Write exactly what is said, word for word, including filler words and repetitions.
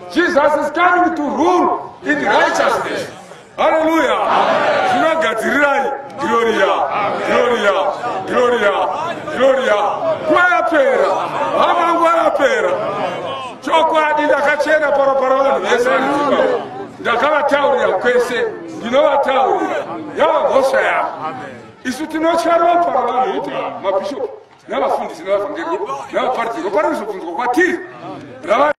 Jesus is coming to rule in righteousness. Hallelujah. Zvinogadzirirai. Gloria, Gloria, Gloria, Gloria. Kwayapera, amangwayapera. Chokwadi ndakachena paroparo vanhu vese vanhu. Ndakavataurira kwese, ndinovataurira. Yava mhosva yavo. Isu tinotyarwa paravanhu kuti mabhishop navafundisi navavhangeri navaparidzi ropa rinozobvunzwa kwatiri.